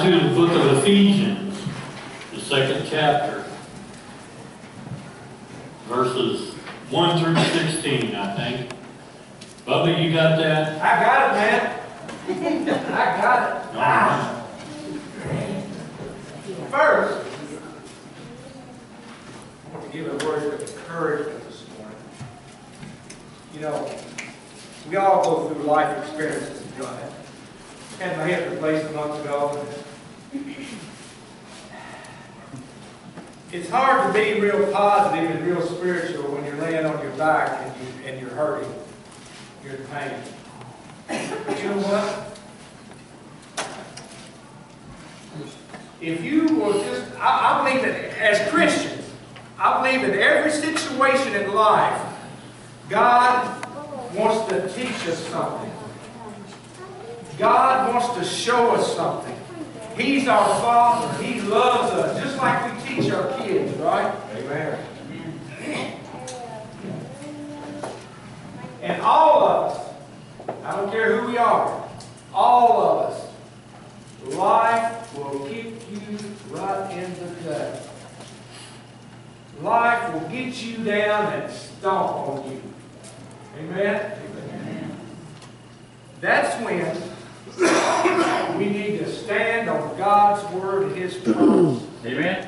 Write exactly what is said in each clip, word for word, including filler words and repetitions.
turn to the book of Ephesians, the second chapter, verses one through sixteen, I think. Bubba, you got that? I got it, man. I got it. All right. First, I want to give a word of encouragement this morning. You know, we all go through life experiences. I had my hip replaced a month ago. It's hard to be real positive and real spiritual when you're laying on your back and, you, and you're hurting. You're in pain. But you know what? If you will just, I, I believe that as Christians, I believe that every situation in life, God wants to teach us something. God wants to show us something. He's our Father. He loves us, just like we teach our kids, right? Amen. And all of us, I don't care who we are, all of us, life will kick you right in the gut. Life will get you down and stomp on you. Amen? Amen. That's when we need to stand on God's Word and His promise. Amen.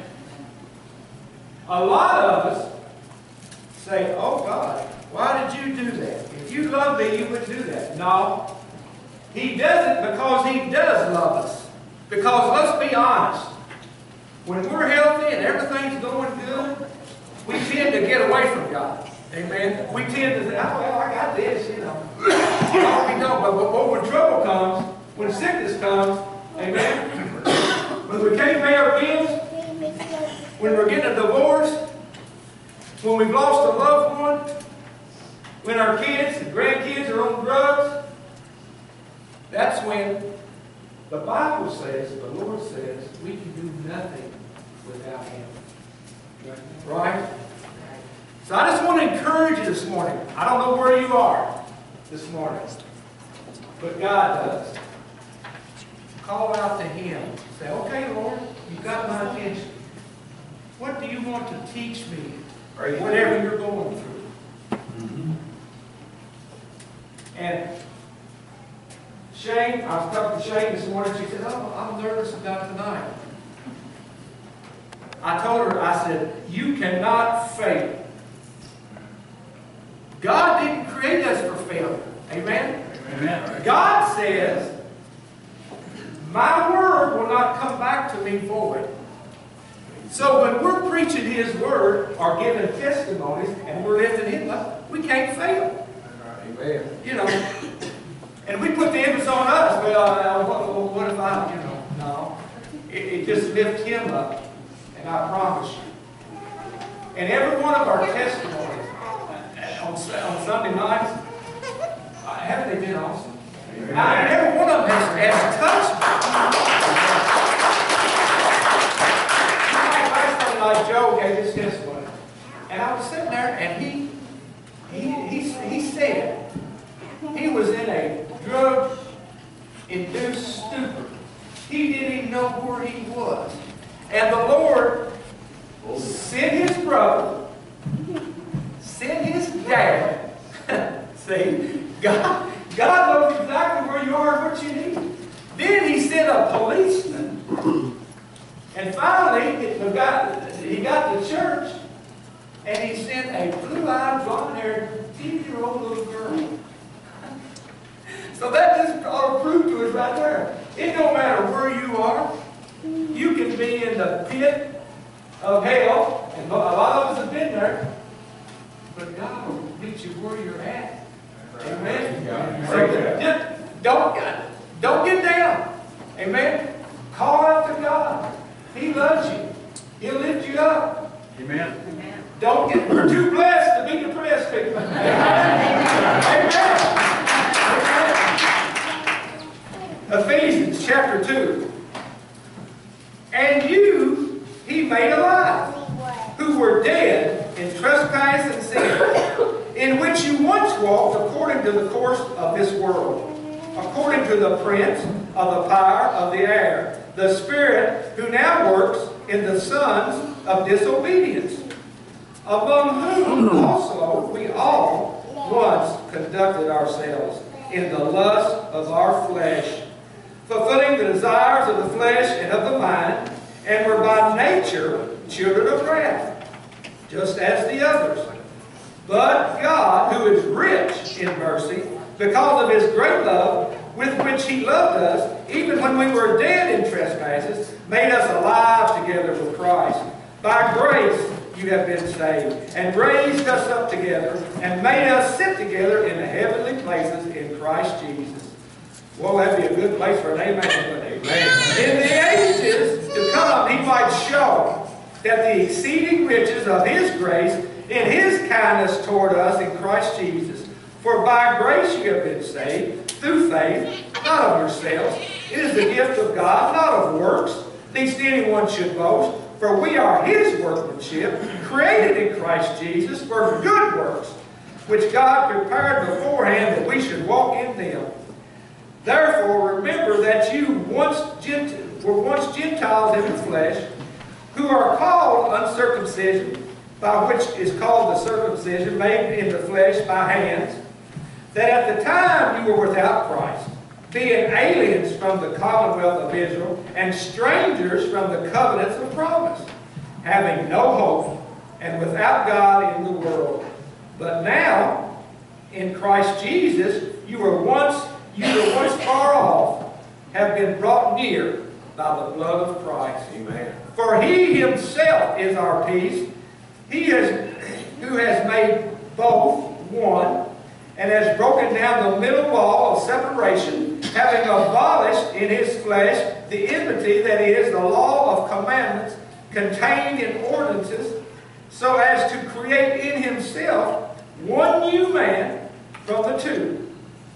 A lot of us say, oh God, why did you do that? If you love me, you wouldn't do that. No. He does it because He does love us. Because let's be honest, when we're healthy and everything's going good, we tend to get away from God. Amen. We tend to say, oh, well, I got this, you know. Oh, we don't. But, but, but when trouble comes, when sickness comes, amen, when we can't pay our bills, when we're getting a divorce, when we've lost a loved one, when our kids and grandkids are on drugs, that's when the Bible says, the Lord says, we can do nothing without Him. Right? So I just want to encourage you this morning. I don't know where you are this morning, but God does. Call out to Him. Say, okay, Lord, you've got my attention. What do you want to teach me? Or whatever you're going through. Mm-hmm. And Shane, I was talking to Shane this morning. She said, oh, I'm nervous about tonight. I told her, I said, you cannot fail. God didn't create us for failure. Amen? Amen. God says, my word will not come back to me void. So when we're preaching His word or giving testimonies and we're lifting Him up, we can't fail. Amen. You know, and we put the emphasis on us. Well, uh, what, what if I, you know, no. It, it just lifts Him up. And I promise you. And every one of our testimonies on, on Sunday nights, uh, haven't they been awesome? Amen. Now, and every one of them has, has touched me. Like Joe gave his testimony. And I was sitting there and he, he, he, he said he was in a drug-induced stupor. He didn't even know where he was. And the Lord sent His brother, sent His dad. See, God, God knows exactly where you are and what you need. Then He sent a policeman. And finally, it got, he got to church, and he sent a blue-eyed, blonde-haired, ten-year-old little girl. So that just all proved to us right there. It don't matter where you are. You can be in the pit of hell, and a lot of us have been there, but God will meet you where you're at. Amen? So just don't, don't get down. Amen? Call out to God. He loves you. He'll lift you up. Amen. Amen. Don't get, we're too blessed to be depressed, people. Amen. Amen. Ephesians chapter two. And you He made alive, who were dead in trespass and sin, in which you once walked according to the course of this world, according to the prince of the power of the air, the Spirit who now works in the sons of disobedience, among whom also we all once conducted ourselves in the lust of our flesh, fulfilling the desires of the flesh and of the mind, and were by nature children of wrath, just as the others. But God, who is rich in mercy, because of His great love with which He loved us, even when we were dead in trespasses, made us alive together with Christ. By grace you have been saved, and raised us up together, and made us sit together in the heavenly places in Christ Jesus. Well, that'd be a good place for an amen, wouldn't it? Amen. In the ages to come, He might show that the exceeding riches of His grace in His kindness toward us in Christ Jesus. For by grace you have been saved, through faith, not of yourselves. It is the gift of God, not of works, lest anyone should boast. For we are His workmanship, created in Christ Jesus for good works, which God prepared beforehand that we should walk in them. Therefore, remember that you once Gent were once Gentiles in the flesh, who are called uncircumcision, by which is called the circumcision made in the flesh by hands, that at the time you were without Christ, being aliens from the commonwealth of Israel, and strangers from the covenants of promise, having no hope, and without God in the world. But now, in Christ Jesus, you were once you were once far off, have been brought near by the blood of Christ. Amen. For He Himself is our peace, He is who has made both one, and has broken down the middle wall of separation, having abolished in His flesh the enmity, that is, the law of commandments contained in ordinances, so as to create in Himself one new man from the two,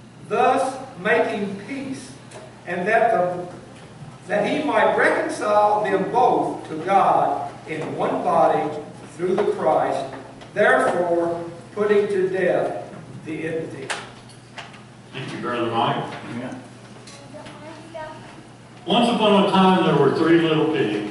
thus making peace, and that, the, that He might reconcile them both to God in one body through the Christ, therefore putting to death the enmity. Thank you, Brother Mike. Yeah. Once upon a time, there were three little pigs.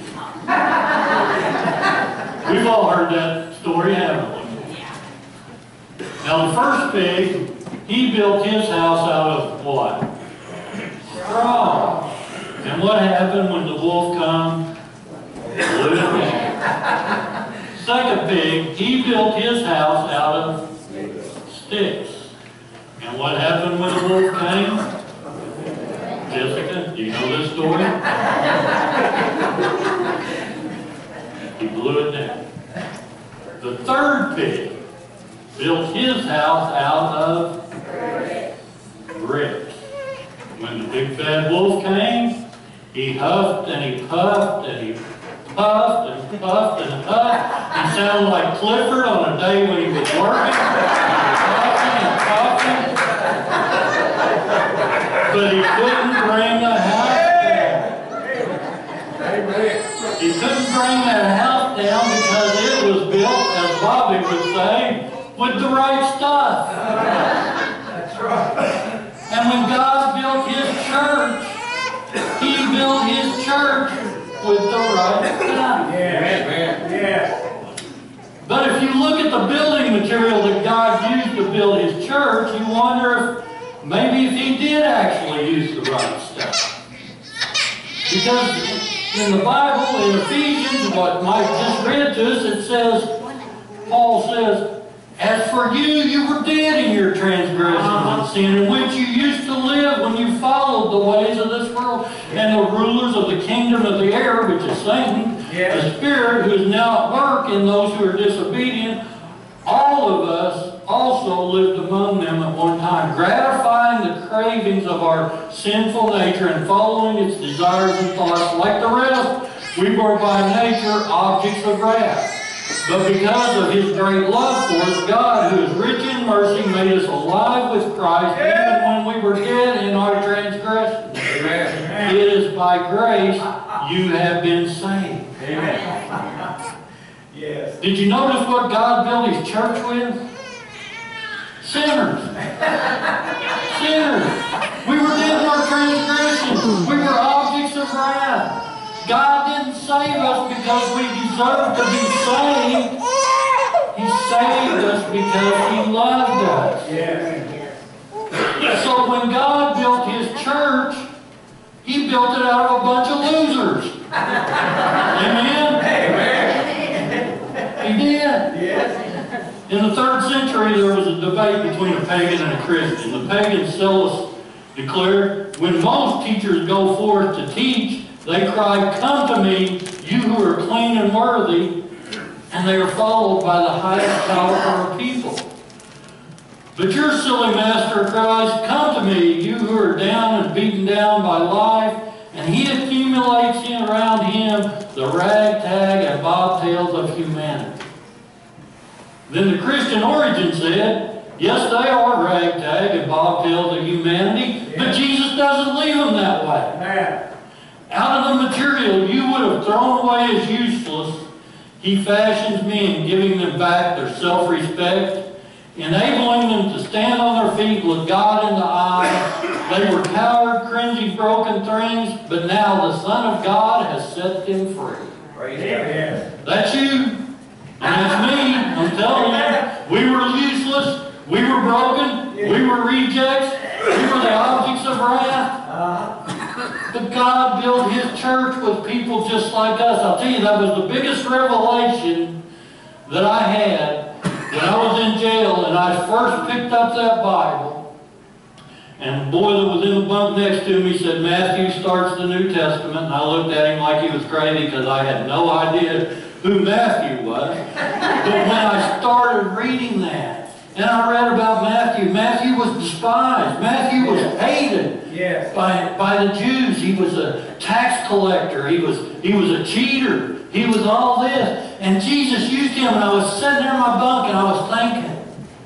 We've all heard that story, haven't we? Now, the first pig, he built his house out of what? Straw. And what happened when the wolf come? Blew it down. Second pig, he built his house out of sticks. And what happened when the wolf came? Jessica, do you know this story? He blew it down. The third pig built his house out of bricks. When the big bad wolf came, he huffed and he puffed and he puffed and puffed and puffed. He sounded like Clifford on a day when he was working. Puffing and puffing. But he couldn't bring the house down. He couldn't bring that house down because it was built, as Bobby would say, with the right stuff. That's right. And when God built His church, He built His church with the right stuff. Yeah. Yeah. But if you look at the building material that God used to build His church, you wonder if maybe if He did actually use the right stuff. Because in the Bible, in Ephesians, what Mike just read to us, it says, Paul says, as for you, you were dead in your transgressions and sin, in which you used to live when you followed the ways of this world and the rulers of the kingdom of the air, which is Satan, yes. the spirit who is now at work in those who are disobedient. All of us also lived among them at one time, gratifying the cravings of our sinful nature and following its desires and thoughts. Like the rest, we were by nature objects of wrath. But because of His great love for us, God, who is rich in mercy, made us alive with Christ, even when we were dead in our transgressions. Amen. It is by grace you have been saved. Amen. Yes. Did you notice what God built His church with? Sinners. Sinners. We were dead in our transgressions. We were objects of wrath. God didn't save us because we deserved to be saved. He saved us because He loved us. So when God built His church, He built it out of a bunch of losers. Amen? He did. Yes. In the third century, there was a debate between a pagan and a Christian. The pagan zealous declared, when most teachers go forth to teach, they cry, "Come to me, you who are clean and worthy," and they are followed by the highest caliber of people. But your silly master cries, "Come to me, you who are down and beaten down by life," and he accumulates in around him the ragtag and bobtails of humanity. Then the Christian Origin said, yes, they are ragtag and bobtails of humanity, but Jesus doesn't leave them that way. Man. Out of the material you would have thrown away as useless, He fashions men, giving them back their self-respect, enabling them to stand on their feet, look God in the eye. They were coward, cringy, broken things, but now the Son of God has set them free. Praise God. That's you, and that's me. I'm telling you, we were useless, we were broken, we were rejects, we were the objects of wrath. But God built His church with people just like us. I'll tell you, that was the biggest revelation that I had when I was in jail and I first picked up that Bible. And the boy that was in the bunk next to me said, Matthew starts the New Testament. And I looked at him like he was crazy because I had no idea who Matthew was. But when I started reading that, and I read about Matthew, Matthew was despised. Matthew was hated Yes. by, by the Jews. He was a tax collector. He was, he was a cheater. He was all this. And Jesus used him, and I was sitting there in my bunk, and I was thinking,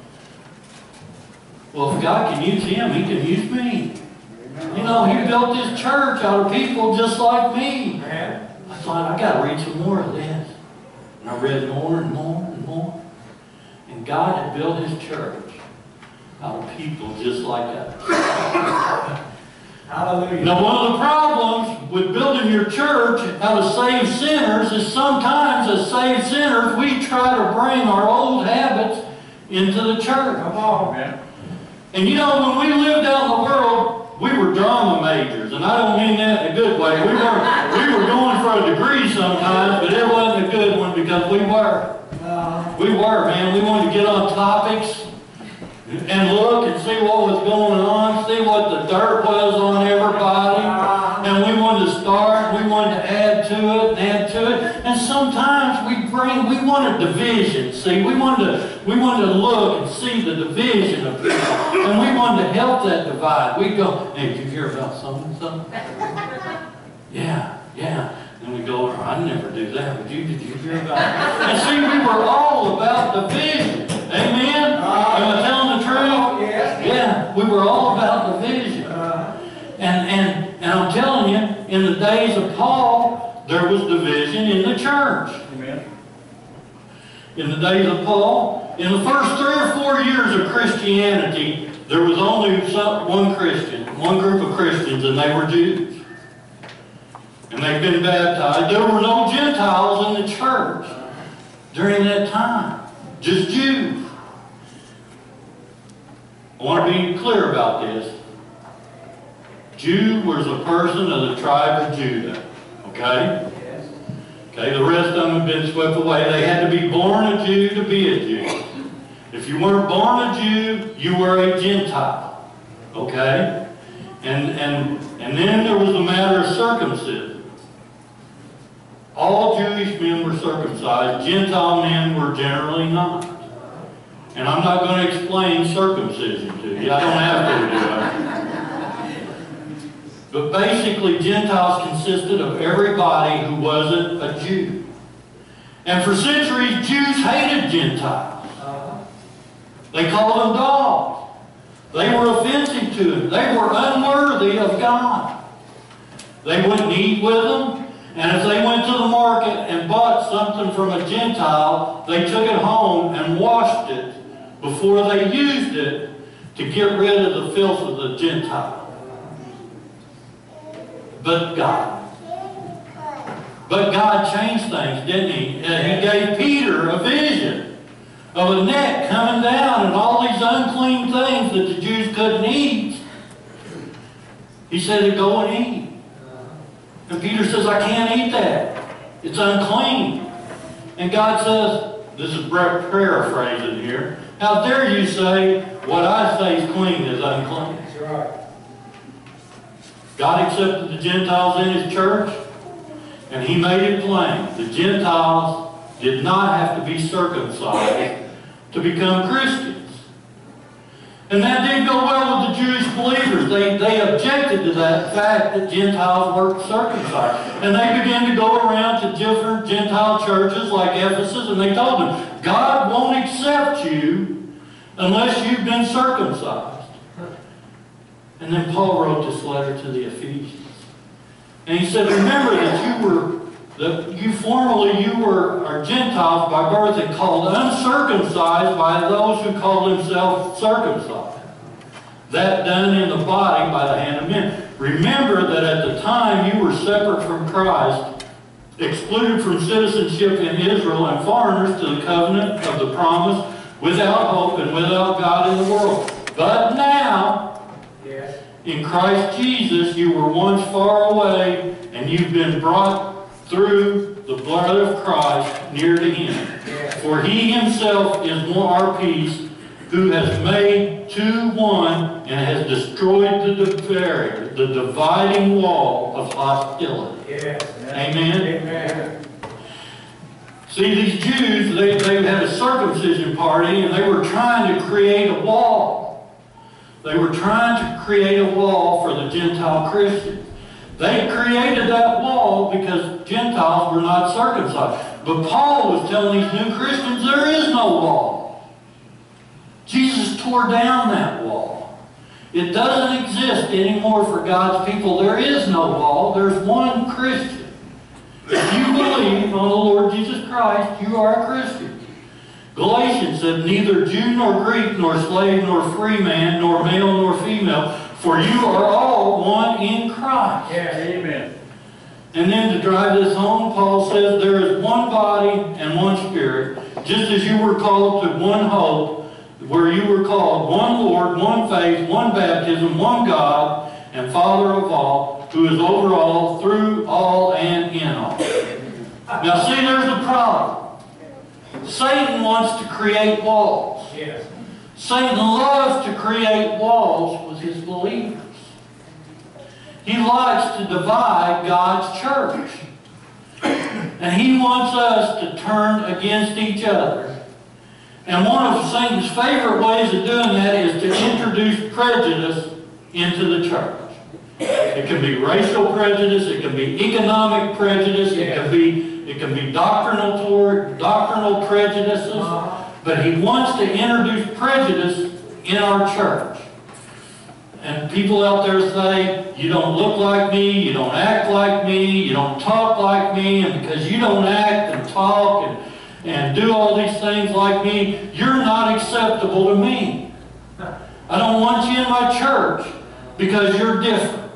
well, if God can use him, He can use me. You know, He built His church out of people just like me. Man. I thought, I got to read some more of this. And I read more and more and more. And God had built His church out of people just like us. Hallelujah. Now, one of the problems with building your church out of saved sinners is sometimes as saved sinners, we try to bring our old habits into the church. Come on, man. And you know, when we lived out in the world, we were drama majors. And I don't mean that in a good way. We were, we were going for a degree sometimes, but it wasn't a good one because we were. Uh, We were, man. We wanted to get on topics and look and see what was going on, see what the dirt was on everybody. And we wanted to start, we wanted to add to it and add to it. And sometimes we bring, we wanted division, see. We wanted to, we wanted to look and see the division of people. And we wanted to help that divide. We'd go, hey, did you hear about something, something? Yeah, yeah. And we go, I never do that, but you, did you hear about it? And see, we were all about division. Amen? Am I telling the truth? Yes. Yeah, we were all about division. uh, And, and, and I'm telling you, in the days of Paul, there was division in the church. Amen. In the days of Paul, in the first three or four years of Christianity, there was only some, one Christian, one group of Christians, and they were Jews. And they've been baptized. There were no Gentiles in the church during that time. Just Jews. I want to be clear about this. Jew was a person of the tribe of Judah. Okay? Yes. Okay, the rest of them have been swept away. They had to be born a Jew to be a Jew. If you weren't born a Jew, you were a Gentile. Okay? And, and, and then there was the matter of circumcision. All Jewish men were circumcised. Gentile men were generally not. And I'm not going to explain circumcision to you. I don't have to do it. But basically, Gentiles consisted of everybody who wasn't a Jew. And for centuries, Jews hated Gentiles. They called them dogs. They were offensive to them. They were unworthy of God. They wouldn't eat with them. And if they went to the market and bought something from a Gentile, they took it home and washed it before they used it to get rid of the filth of the Gentile. But God. But God changed things, didn't He? Uh, he gave Peter a vision of a net coming down and all these unclean things that the Jews couldn't eat. He said to go and eat. And Peter says, I can't eat that. It's unclean. And God says, this is paraphrasing here, how dare you say what I say is clean is unclean? That's right. God accepted the Gentiles in His church, and He made it plain. The Gentiles did not have to be circumcised to become Christians. And that didn't go well with the Jewish believers. They, they objected to that fact that Gentiles weren't circumcised. And they began to go around to different Gentile churches like Ephesus, and they told them, God won't accept you unless you've been circumcised. And then Paul wrote this letter to the Ephesians. And he said, remember that you were, that you formerly you were are Gentiles by birth and called uncircumcised by those who call themselves circumcised. That done in the body by the hand of men. Remember that at the time you were separate from Christ, excluded from citizenship in Israel and foreigners to the covenant of the promise, without hope and without God in the world. But now, Yes. in Christ Jesus, you were once far away, and you've been brought through the blood of Christ near to Him. Yes. For He Himself is more our peace, who has made two one and has destroyed the barrier, the dividing wall of hostility. Yes. Amen? Amen. See, these Jews, they, they had a circumcision party, and they were trying to create a wall. They were trying to create a wall for the Gentile Christians. They created that wall because Gentiles were not circumcised. But Paul was telling these new Christians there is no wall. Jesus tore down that wall. It doesn't exist anymore for God's people. There is no wall. There's one Christian. If you believe on the Lord Jesus Christ, you are a Christian. Galatians said, neither Jew nor Greek, nor slave nor free man, nor male nor female, for you are all one in Christ. Yes. Amen. And then to drive this home, Paul says, there is one body and one Spirit, just as you were called to one hope, where you were called one Lord, one faith, one baptism, one God, and Father of all, who is over all, through all, and in all. Now see, there's a problem. Satan wants to create walls. Yes. Satan loves to create walls with his believers. He likes to divide God's church. And he wants us to turn against each other. And one of Satan's favorite ways of doing that is to introduce prejudice into the church. It can be racial prejudice, it can be economic prejudice, it can be it can be doctrinal toward doctrinal prejudices, but he wants to introduce prejudice in our church. And people out there say, you don't look like me, you don't act like me, you don't talk like me, and because you don't act and talk and, and do all these things like me, you're not acceptable to me. I don't want you in my church because you're different.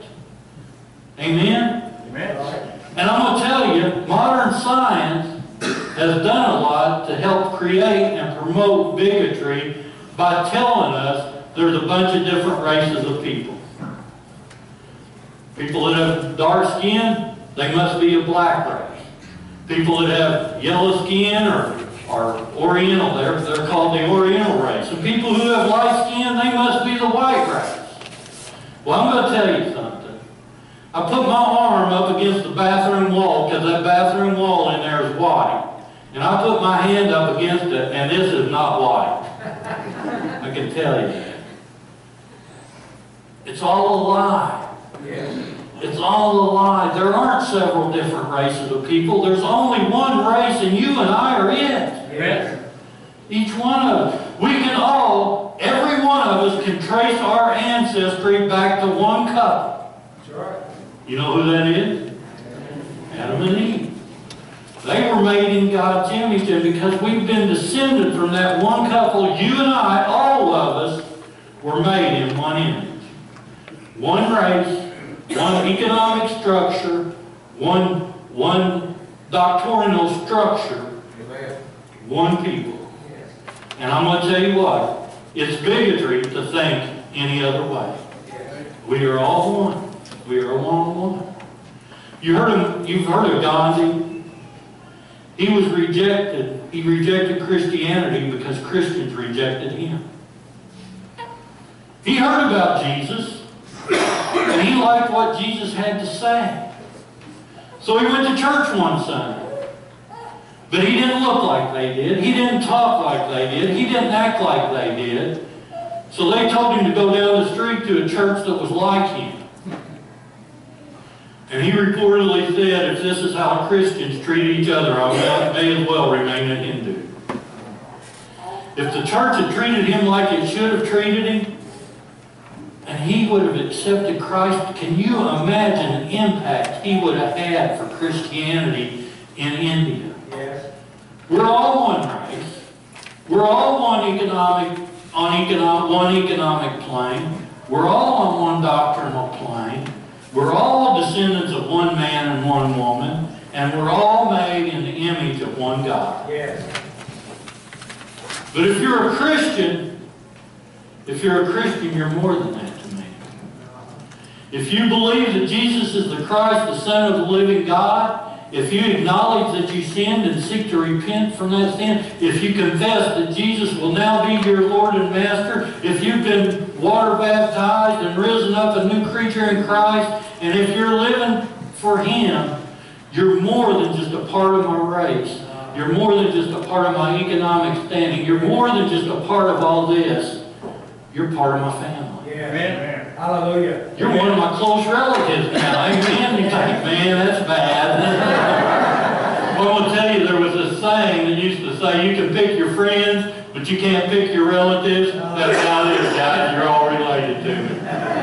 Amen? Amen. And I'm going to tell you, modern science has done a lot to help create and promote bigotry by telling us there's a bunch of different races of people. People that have dark skin, they must be a black race. People that have yellow skin or are Oriental, they're, they're called the Oriental race. And people who have light skin, they must be the white race. Well, I'm going to tell you something. I put my arm up against the bathroom wall because that bathroom wall in there is white. And I put my hand up against it, and this is not white. I can tell you that. It's all a lie. Yes. It's all a lie. There aren't several different races of people. There's only one race, and you and I are it. Yes. Each one of us. We can all, every one of us can trace our ancestry back to one couple. That's right. You know who that is? Adam and Eve. They were made in God's image, and because we've been descended from that one couple, you and I, all of us, were made in one image. One race, one economic structure, one, one doctrinal structure, Amen. one people. Yes. And I'm going to tell you what, it's bigotry to think any other way. Yes. We are all one. We are one one. You heard of, you've heard of Gandhi. He was rejected. He rejected Christianity because Christians rejected him. He heard about Jesus, and he liked what Jesus had to say. So he went to church one Sunday. But he didn't look like they did. He didn't talk like they did. He didn't act like they did. So they told him to go down the street to a church that was like him. And he reportedly said, if this is how Christians treat each other, I may as well remain a Hindu. If the church had treated him like it should have treated him, and he would have accepted Christ, can you imagine the impact he would have had for Christianity in India? Yes. We're all one race. We're all one economic, on economic, one economic plane. We're all on one doctrinal plane. We're all descendants of one man and one woman, and we're all made in the image of one God. Yes. But if you're a Christian, if you're a Christian, you're more than that to me. If you believe that Jesus is the Christ, the Son of the living God, if you acknowledge that you sinned and seek to repent from that sin, if you confess that Jesus will now be your Lord and Master, if you've been water baptized and risen up a new creature in Christ, and if you're living for Him, you're more than just a part of my race. You're more than just a part of my economic standing. You're more than just a part of all this. You're part of my family. Yeah. Amen. Hallelujah. You're one of my close relatives now. Amen. You think, man, that's bad. Well, I'm going to tell you, there was a saying that used to say, you can pick your friends, but you can't pick your relatives. That's how it is, guys. You're all related to me.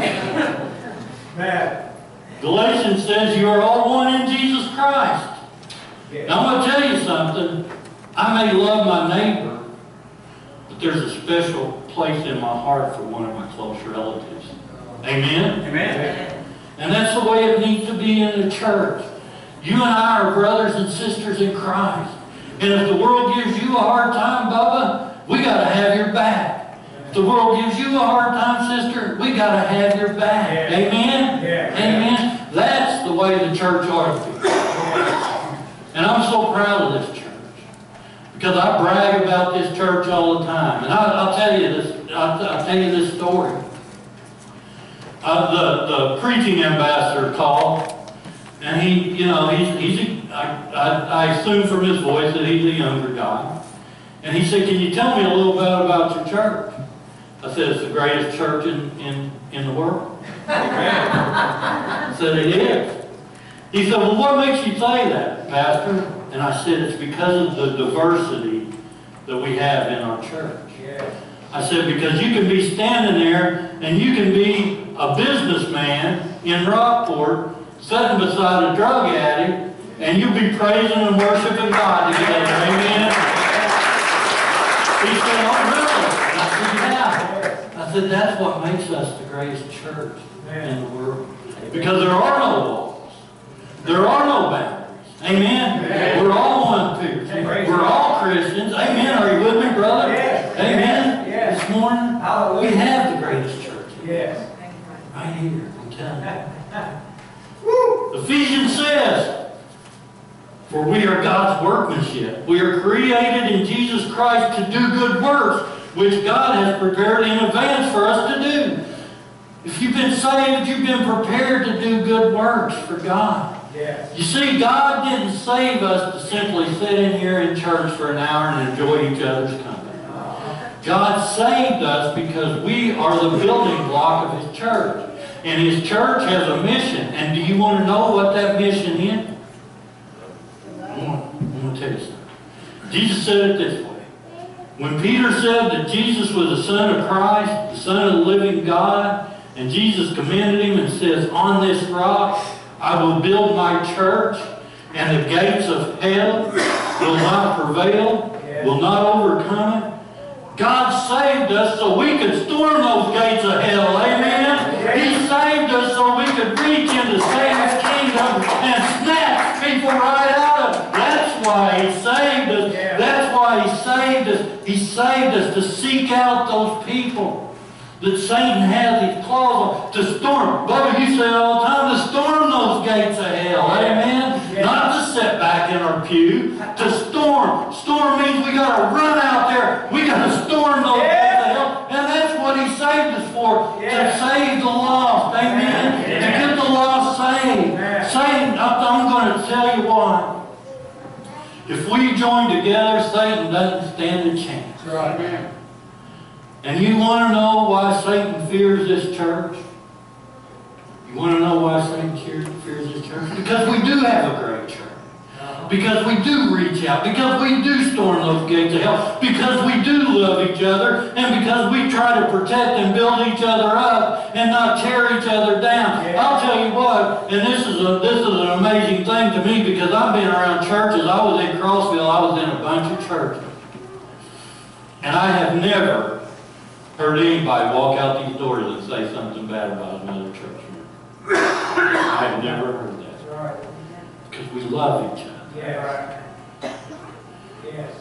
Man. Galatians says you are all one in Jesus Christ. Yeah. Now, I'm going to tell you something. I may love my neighbor, but there's a special place in my heart for one of my close relatives. Amen? Amen. And that's the way it needs to be in the church. You and I are brothers and sisters in Christ. And if the world gives you a hard time, Bubba, we got to have your back. If the world gives you a hard time, sister, we got to have your back. Yeah. Amen? Yeah. Amen? That's the way the church ought to be. And I'm so proud of this church. Because I brag about this church all the time. And I, I'll tell you this, I'll, I'll tell you this story. Uh, the, the preaching ambassador called, and he, you know, he's, he's a, I, I, I assume from his voice that he's a younger guy. And he said, can you tell me a little bit about your church? I said, it's the greatest church in, in, in the world. I said, it is. He said, well, what makes you say that, Pastor? And I said, it's because of the diversity that we have in our church. Yeah. I said, because you can be standing there and you can be a businessman in Rockport sitting beside a drug addict and you'll be praising and worshiping God together. Amen? He said, oh, really? And I said, yeah. I said, that's what makes us the greatest church in the world. Because there are no walls. There are no boundaries. Amen? Amen. We're all one too. We're all Christians. Amen. Are you with me, brother? Yes. Amen? Yes. This morning, Hallelujah. we have the greatest church. Yes. Right here, I'm telling you. Ephesians says, for we are God's workmanship. We are created in Jesus Christ to do good works, which God has prepared in advance for us to do. If you've been saved, you've been prepared to do good works for God. Yes. You see, God didn't save us to simply sit in here in church for an hour and enjoy each other's company. God saved us because we are the building block of His church. And His church has a mission. And do you want to know what that mission is? I want, I want to tell you something. Jesus said it this way. When Peter said that Jesus was the Son of Christ, the Son of the living God, and Jesus commended Him and says, on this rock I will build my church, and the gates of hell will not prevail, will not overcome it. God saved us so we could storm those gates of hell. Amen? He saved us so we could reach into Satan's kingdom and snatch people right out of That's why He saved us. Yeah. That's why He saved us. He saved us to seek out those people that Satan has His claws on, to storm. Bubba, you say all the time, to storm those gates of hell. Amen? Yeah. Not to sit back in our pew. To storm. Storm means we got to run out there. We got to storm those Yeah. gates of hell. And that's what He saved us for. Yeah. To save the lost. Amen? Yeah. To get the lost saved. Yeah. Satan, I'm going to tell you why. If we join together, Satan doesn't stand a chance. Right, man. And you want to know why Satan fears this church? You want to know why Satan fears this church? Because we do have a great church. Because we do reach out. Because we do storm those gates of hell. Because we do love each other. And because we try to protect and build each other up and not tear each other down. Yeah. I'll tell you what, and this is a this is an amazing thing to me because I've been around churches. I was in Crossville. I was in a bunch of churches. And I have never heard anybody walk out these doors and say something bad about another church member. I have never heard that. That's right. Because we love each other. Yes. Yes.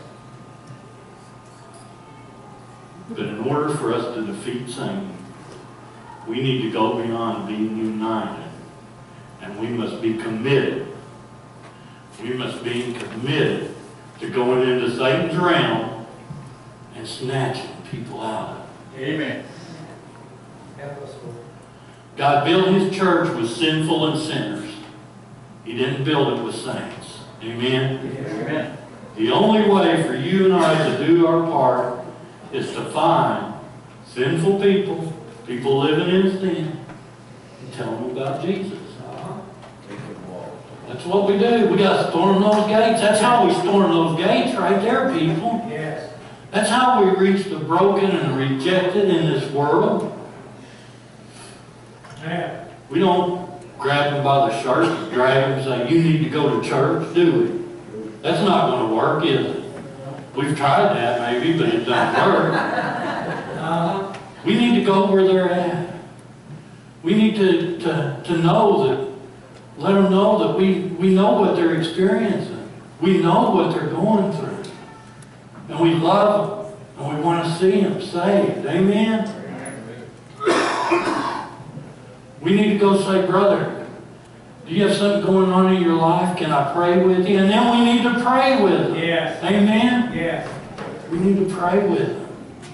But in order for us to defeat Satan, we need to go beyond being united. And we must be committed. We must be committed to going into Satan's realm and snatching people out of it. Amen. Help us, Lord. God built His church with sinful and sinners. He didn't build it with saints. Amen? Yes. Amen. The only way for you and I to do our part is to find sinful people, people living in sin, and tell them about Jesus. That's what we do. We got to storm those gates. That's how we storm those gates right there, people. Yes. That's how we reach the broken and rejected in this world. Yeah. We don't grab them by the shirt and drag them and say, you need to go to church, do we? That's not going to work, is it? We've tried that maybe, but it doesn't work. Uh-huh. We need to go where they're at. We need to, to, to know that, let them know that we, we know what they're experiencing. We know what they're going through. And we love them. And we want to see them saved. Amen? We need to go say, brother, do you have something going on in your life? Can I pray with you? And then we need to pray with them. Yes. Amen? Yes. We need to pray with them.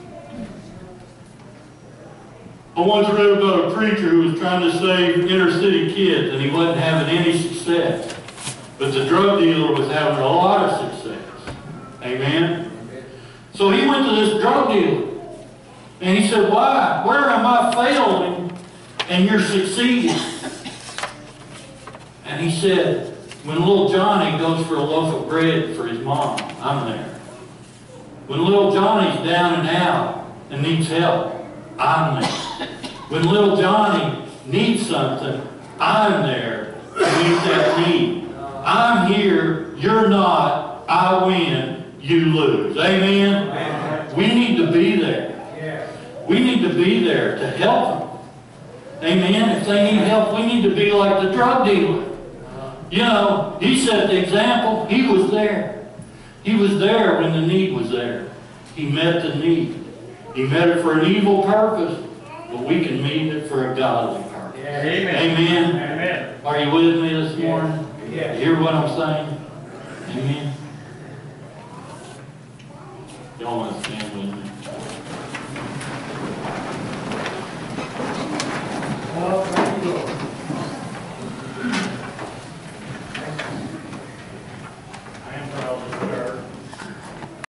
I once read about a preacher who was trying to save inner city kids and he wasn't having any success. But the drug dealer was having a lot of success. Amen? So he went to this drug dealer and he said, why? Where am I failing and you're succeeding? And he said, when little Johnny goes for a loaf of bread for his mom, I'm there. When little Johnny's down and out and needs help, I'm there. When little Johnny needs something, I'm there to meet that need. I'm here, you're not, I win, you lose. Amen? Amen. We need to be there. Yes. We need to be there to help them. Amen? If they need help, we need to be like the drug dealer. You know, he set the example. He was there. He was there when the need was there. He met the need. He met it for an evil purpose, but we can meet it for a godly purpose. Yes. Amen. Amen? Amen. Are you with me this morning? Yes. You hear what I'm saying? Amen? Y'all want to stand with me?